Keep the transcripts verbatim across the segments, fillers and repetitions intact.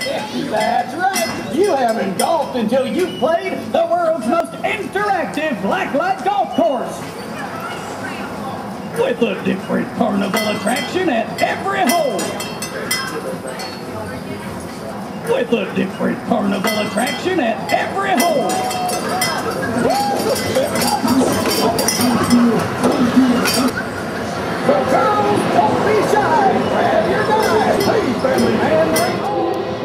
That's right. You haven't golfed until you've played the world's most interactive blacklight golf course. With a different carnival attraction at every hole. With a different carnival attraction at every hole. So girls, don't be shy. Grab your guys. Please, family man, bring home.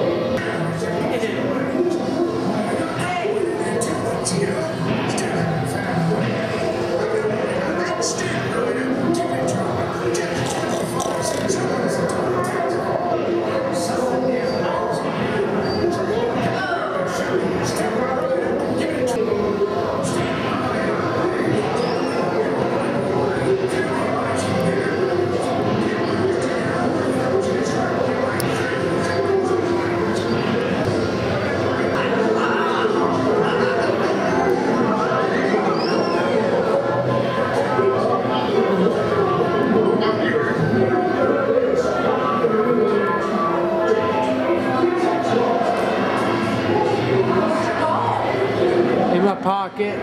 Pocket.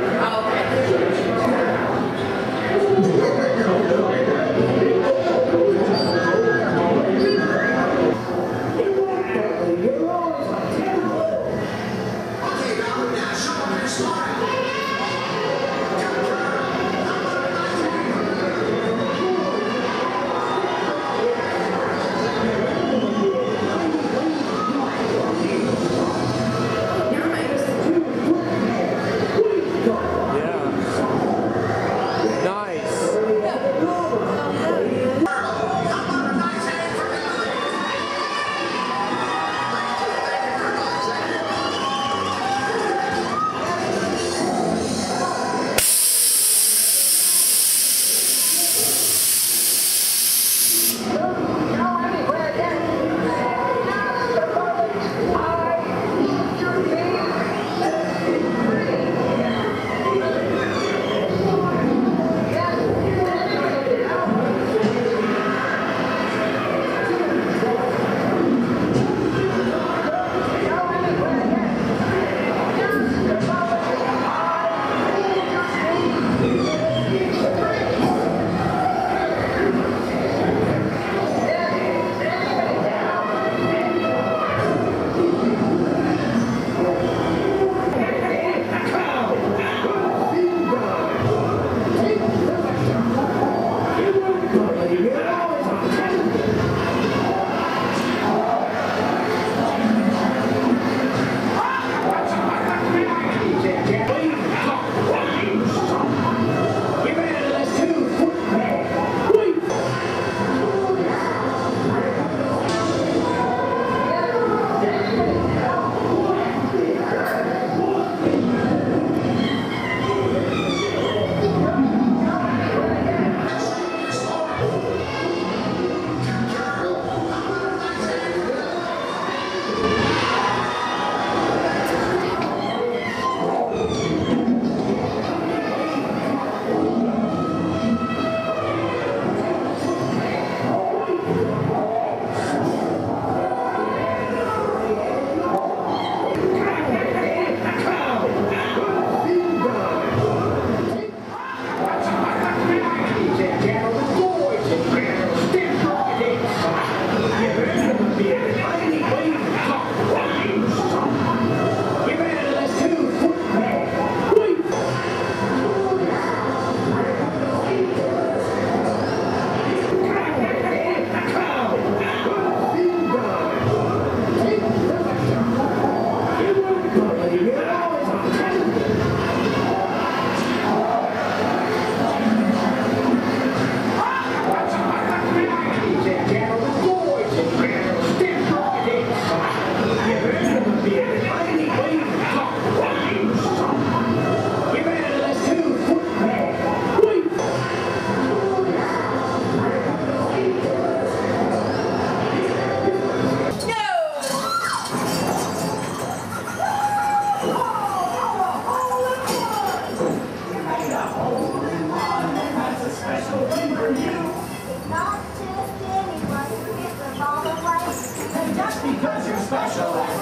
Because you're special.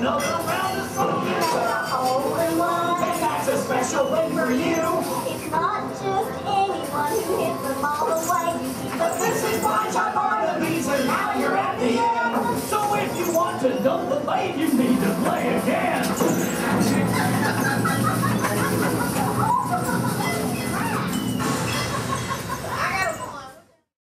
another round of fun. That's a hole in one. And that's a special thing for you. It's not just anyone who hits the ball away. You see, But this is my John Barnaby's, and now you're at the end. So if you want to dump the bait, you need to play again.